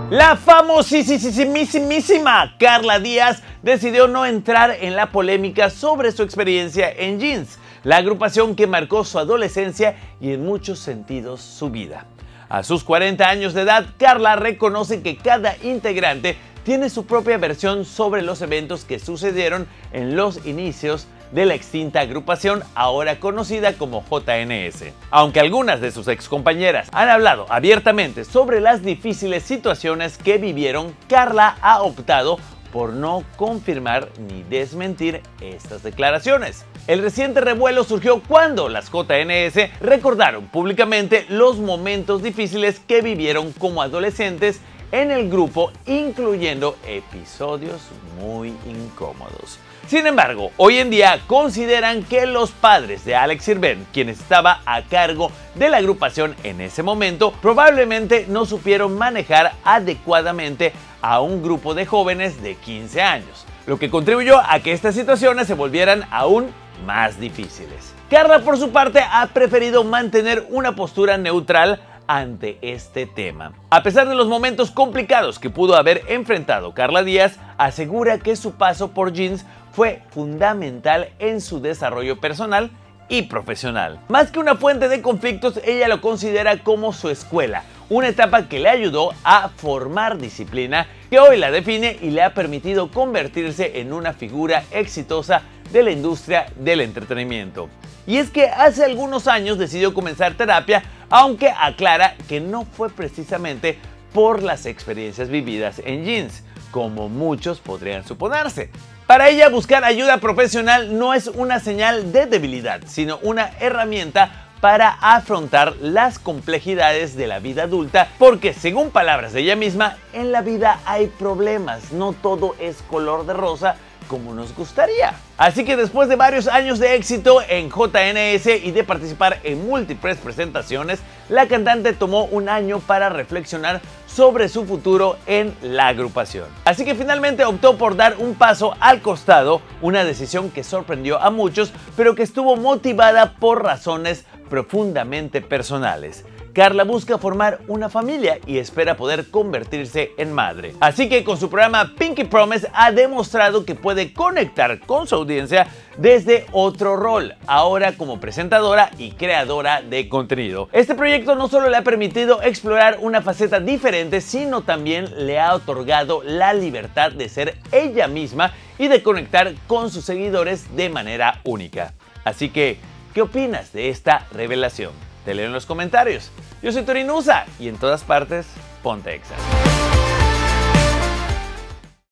La famosísima Karla Díaz decidió no entrar en la polémica sobre su experiencia en Jeans, la agrupación que marcó su adolescencia y en muchos sentidos su vida. A sus 40 años de edad, Karla reconoce que cada integrante tiene su propia versión sobre los eventos que sucedieron en los inicios de la extinta agrupación ahora conocida como JNS. Aunque algunas de sus excompañeras han hablado abiertamente sobre las difíciles situaciones que vivieron, Karla ha optado por no confirmar ni desmentir estas declaraciones. El reciente revuelo surgió cuando las JNS recordaron públicamente los momentos difíciles que vivieron como adolescentes en el grupo, incluyendo episodios muy incómodos. Sin embargo, hoy en día consideran que los padres de Alex Sirvent, quien estaba a cargo de la agrupación en ese momento, probablemente no supieron manejar adecuadamente a un grupo de jóvenes de 15 años, lo que contribuyó a que estas situaciones se volvieran aún más difíciles. Karla, por su parte, ha preferido mantener una postura neutral ante este tema. A pesar de los momentos complicados que pudo haber enfrentado, Karla Díaz asegura que su paso por Jeans fue fundamental en su desarrollo personal y profesional. Más que una fuente de conflictos, ella lo considera como su escuela, una etapa que le ayudó a formar disciplina que hoy la define y le ha permitido convertirse en una figura exitosa de la industria del entretenimiento. Y es que hace algunos años decidió comenzar terapia, aunque aclara que no fue precisamente por las experiencias vividas en Jeans, como muchos podrían suponerse. Para ella, buscar ayuda profesional no es una señal de debilidad, sino una herramienta para afrontar las complejidades de la vida adulta, porque según palabras de ella misma, en la vida hay problemas, no todo es color de rosa como nos gustaría. Así que después de varios años de éxito en JNS y de participar en múltiples presentaciones, la cantante tomó un año para reflexionar sobre su futuro en la agrupación. Así que finalmente optó por dar un paso al costado, una decisión que sorprendió a muchos, pero que estuvo motivada por razones profundamente personales. Karla busca formar una familia y espera poder convertirse en madre. Así que con su programa Pinky Promise ha demostrado que puede conectar con su audiencia desde otro rol, ahora como presentadora y creadora de contenido. Este proyecto no solo le ha permitido explorar una faceta diferente, sino también le ha otorgado la libertad de ser ella misma y de conectar con sus seguidores de manera única. Así que, ¿qué opinas de esta revelación? Te leo en los comentarios. Yo soy Tori Nusa y en todas partes, ponte Exa.